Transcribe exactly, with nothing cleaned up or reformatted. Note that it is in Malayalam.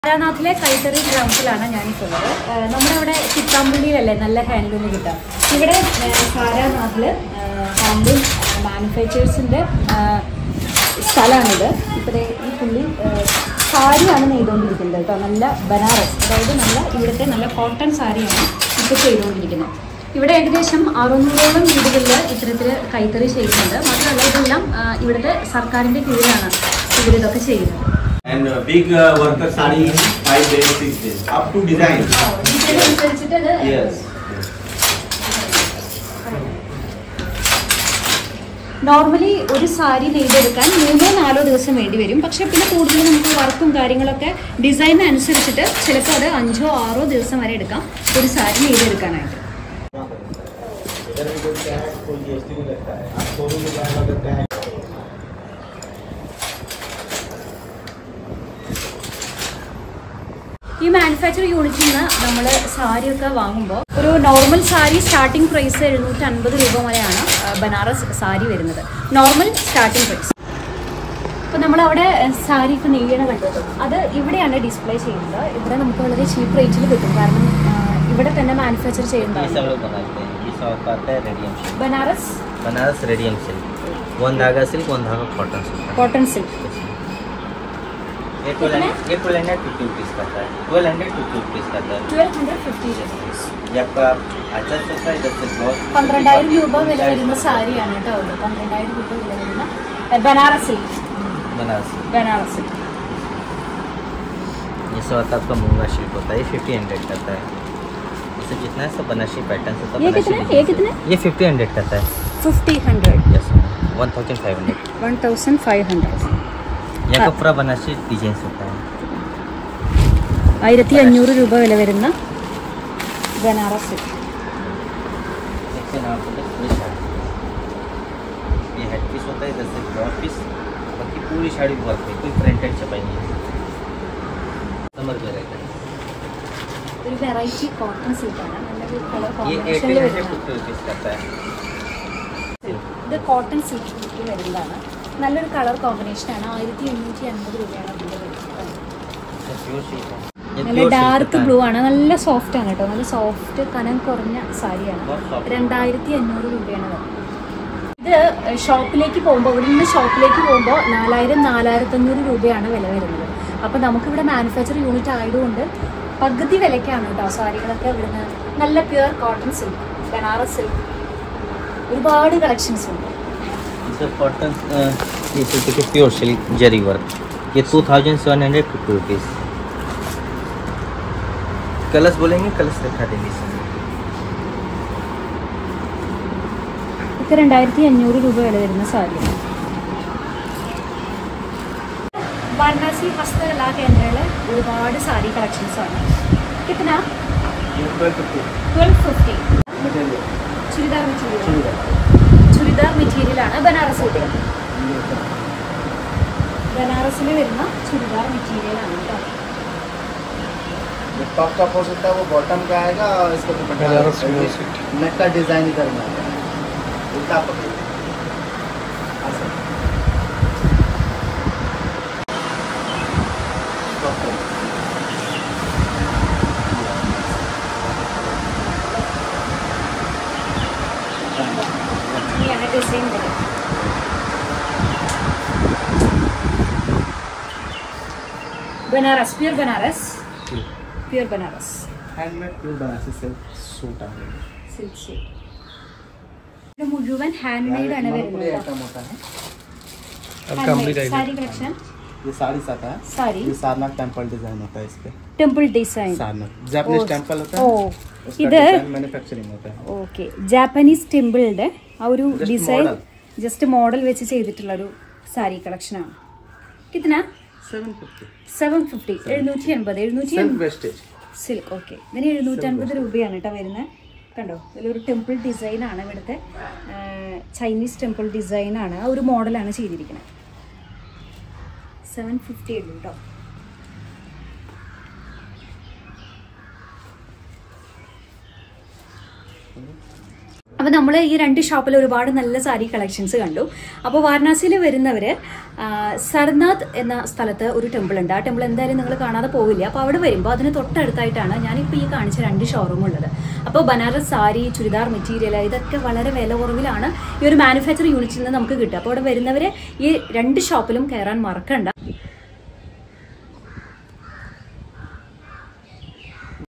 സാരാനാഥിലെ കൈത്തറി ഗ്രൗണ്ടിലാണ് ഞാനിപ്പോൾ ഉള്ളത്. നമ്മുടെ ഇവിടെ ചിത്താമ്പള്ളിയിലല്ലേ നല്ല ഹാൻഡ്ലൂം കിട്ടുക. ഇവിടെ സാരാനാഥിൽ ഹാൻഡ്ലൂം മാനുഫാക്ചേഴ്സിൻ്റെ സ്ഥലമാണിത്. ഇപ്പോൾ ഈ പുള്ളി സാരിയാണ് നെയ്തുകൊണ്ടിരിക്കുന്നത് കേട്ടോ. നല്ല ബനാറസ്, അതായത് നല്ല ഇവിടുത്തെ നല്ല കോട്ടൺ സാരിയാണ് ഇപ്പോൾ ചെയ്തുകൊണ്ടിരിക്കുന്നത്. ഇവിടെ ഏകദേശം അറുന്നൂറോളം വീടുകളിൽ ഇത്തരത്തിൽ കൈത്തറി ചെയ്യുന്നുണ്ട്. മാത്രമല്ല ഇതെല്ലാം ഇവിടുത്തെ സർക്കാരിൻ്റെ കീഴിലാണ് ഇവരിതൊക്കെ ചെയ്യുന്നത്. And uh, big uh, worker sari in five days, six days, up to design. Yes. Normally ഒരു സാരി നെയ്തെടുക്കാൻ മൂന്നോ നാലോ ദിവസം വേണ്ടി വരും. പക്ഷെ പിന്നെ കൂടുതൽ നമുക്ക് വർക്കും കാര്യങ്ങളൊക്കെ ഡിസൈൻ അനുസരിച്ചിട്ട് ചിലപ്പോൾ അത് അഞ്ചോ ആറോ ദിവസം വരെ എടുക്കാം ഒരു സാരി നെയ്തെടുക്കാനായിട്ട്. ഈ മാനുഫാക്ചർ യൂണിറ്റിൽ നിന്ന് നമ്മൾ സാരിയൊക്കെ വാങ്ങുമ്പോൾ ഒരു നോർമൽ സാരി സ്റ്റാർട്ടിംഗ് പ്രൈസ് എഴുന്നൂറ്റി അൻപത് രൂപ വരെയാണ് ബനാറസ് സാരി വരുന്നത്, നോർമൽ സ്റ്റാർട്ടിംഗ് പ്രൈസ്. അപ്പോൾ നമ്മളവിടെ സാരി ഇപ്പോൾ നെയ്യണ കണ്ടത് അത് ഇവിടെയാണ് ഡിസ്പ്ലേ ചെയ്യുന്നത്. ഇവിടെ നമുക്ക് വളരെ ചീപ്പ് റേറ്റിൽ കിട്ടും, കാരണം ഇവിടെ തന്നെ മാനുഫാക്ചർ ചെയ്യുന്നതാണ്. Banaras Banaras radium silk, one धागा सिल्क, वन धागा कॉटन सिल्क. कॉटन सिल्क ये ट्वेल्व ये ट्वेल्व हंड्रेड फिफ्टी रुपीज़ का है. ट्वेल्व हंड्रेड फिफ्टी रुपीज़ का है. Twelve hundred fifty rupees. ये आपका अच्छा होता है इधर से बहुत പന്ത്രണ്ടായിരം രൂപ വില വരുന്ന സാരിയാണ് കേട്ടോ. അത് പന്ത്രണ്ടായിരം രൂപ വില വരുന്ന ബനാറസ് സിൽക്ക്. बनारस बनारस सिल्क. ये सब आता आपका मूंगा सिल्क होता है. ये फिफ्टी हंड्रेड का है. इससे जितना है सब बनारसी पैटर्न से. ये कितने ये कितने ये फिफ्टी हंड्रेड का है. Fifty hundred. Yes, one thousand five hundred. One thousand five hundred. यहाँ का पूरा बनारसी डिजाइन होता है. ആയിരത്തി അഞ്ഞൂറ് രൂപ വില വരുന്ന ബനാറസ് സിൽക്ക്. ये हेड पीस होता है, इधर से ब्रॉड पीस. बाकी पूरी साड़ी वर्क है, कोई प्रिंटेड छपाई नहीं है. समझ में रहेगा. ഒരു വെറൈറ്റി കോട്ടൺ സിൽക്കാണ്. നല്ലൊരു കളർ ये കോമ്പിനേഷനിൽ एटीन വരുന്ന फिफ्टी रुपीज़ का है. ഇത് കോട്ടൺ സിൽക്കിൽ വരുന്നതാണ്. നല്ലൊരു കളർ കോമ്പിനേഷനാണ്. ആയിരത്തി എണ്ണൂറ്റി അൻപത് രൂപയാണ് അതിൻ്റെ വരുന്നത്. നല്ല ഡാർക്ക് ബ്ലൂ ആണ്, നല്ല സോഫ്റ്റ് ആണ് കേട്ടോ. നല്ല സോഫ്റ്റ് കനം കുറഞ്ഞ സാരിയാണ്. രണ്ടായിരത്തി അഞ്ഞൂറ് രൂപയാണ് വരുന്നത്. ഇത് ഷോപ്പിലേക്ക് പോകുമ്പോൾ ഇവിടെ നിന്ന് ഷോപ്പിലേക്ക് പോകുമ്പോൾ നാലായിരം നാലായിരത്തി അഞ്ഞൂറ് രൂപയാണ് വില വരുന്നത്. അപ്പോൾ നമുക്കിവിടെ മാനുഫാക്ചർ യൂണിറ്റ് ആയതുകൊണ്ട് പകുതി വിലയ്ക്കാണ് കേട്ടോ സാരികളൊക്കെ ഇവിടുന്ന്. നല്ല pure cotton silk, Banaras silk, ഒരുപാട് കളക്ഷൻസ് ഉണ്ട്. कॉटन ये silk pure silk zari work. ये two thousand seven hundred fifty rupees. Colours बोलेंगे, कलर्स दिखा देंगे. ഇത് രണ്ടായിരത്തി അഞ്ഞൂറ് രൂപ വില വരുന്ന സാരിയാണ്. വാരണാസി ഹസ്തകലാ കേന്ദ്രയിലെ ഒരുപാട് സാരി കളക്ഷൻസ് ആണ്. കിട്ടുന്ന twelve fifty churidar material. Churidar മെറ്റീരിയലാണ് ബനാറസ് കിട്ടുന്നത്. ബനാറസിൽ വരുന്ന ചുരിദാർ മെറ്റീരിയലാണ് കേട്ടോ. टॉप का पोर्शन होता है वो बॉटम का आएगा और इसका दुपट्टा नेक का डिजाइन इधर में आएगा. उल्टा पकड़िए. ഇങ്ങനെയാണ് ഡിസൈൻ വരുന്നത്. Banaras pure Banaras pure Banaras handmade pure Banarasi silk suit आ गया. Silk suit. ഇത് മുഴുവൻ ഹാൻഡ് മെയ്ഡ് ആണ് വരുന്നത്. आइटम होता है. सारी कलेक्शन. ये साड़ी आता है. साड़ी ये सारनाथ टेंपल डिजाइन होता है. इस पे temple design. Sarnath Japanese temple होता है. ഓ ഇത് मैन्युफैक्चरिंग होता है. ഓക്കെ. ജാപ്പനീസ് ടെമ്പിളിന്റെ ആ ഒരു Just design model. Just model വെച്ച് ചെയ്തിട്ടുള്ള ഒരു സാരി കളക്ഷനാണ്. കിतना सेवन फिफ्टी. Seven fifty. എഴുന്നൂറ്റി എൺപത് എഴുന്നൂറ്റി सेल्फ वेस्टेज സിൽക്ക്. ഓക്കെ. ഇതിന് എഴുന്നൂറ്റി അൻപത് രൂപയാണ് കേട്ടോ വരുന്നത്. കണ്ടോ, ഇതിലൊരു ടെമ്പിൾ ഡിസൈനാണ്. ഇവിടുത്തെ ചൈനീസ് ടെമ്പിൾ ഡിസൈനാണ്. ആ ഒരു മോഡലാണ് ചെയ്തിരിക്കുന്നത്. സെവൻ ഫിഫ്റ്റി ഉള്ളൂ കേട്ടോ. അപ്പോൾ അപ്പോൾ നമ്മൾ ഈ രണ്ട് ഷോപ്പിൽ ഒരുപാട് നല്ല സാരി കളക്ഷൻസ് കണ്ടു. അപ്പോൾ വാരണാസിയിൽ വരുന്നവർ സർനാഥ് എന്ന സ്ഥലത്ത് ഒരു ടെമ്പിൾ ഉണ്ട്. ആ ടെമ്പിൾ എന്തായാലും നിങ്ങൾ കാണാതെ പോവില്ല. അപ്പോൾ അവിടെ വരുമ്പോൾ അതിന് തൊട്ടടുത്തായിട്ടാണ് ഞാനിപ്പോൾ ഈ കാണിച്ച രണ്ട് ഷോറൂം ഉള്ളത്. അപ്പോൾ ബനാറസ് സാരി, ചുരിദാർ മെറ്റീരിയൽ ഇതൊക്കെ വളരെ വില കുറവിലാണ് ഈ ഒരു മാനുഫാക്ചർ യൂണിറ്റിൽ നിന്ന് നമുക്ക് കിട്ടുക. അപ്പോൾ അവിടെ വരുന്നവർ ഈ രണ്ട് ഷോപ്പിലും കയറാൻ മറക്കണ്ട.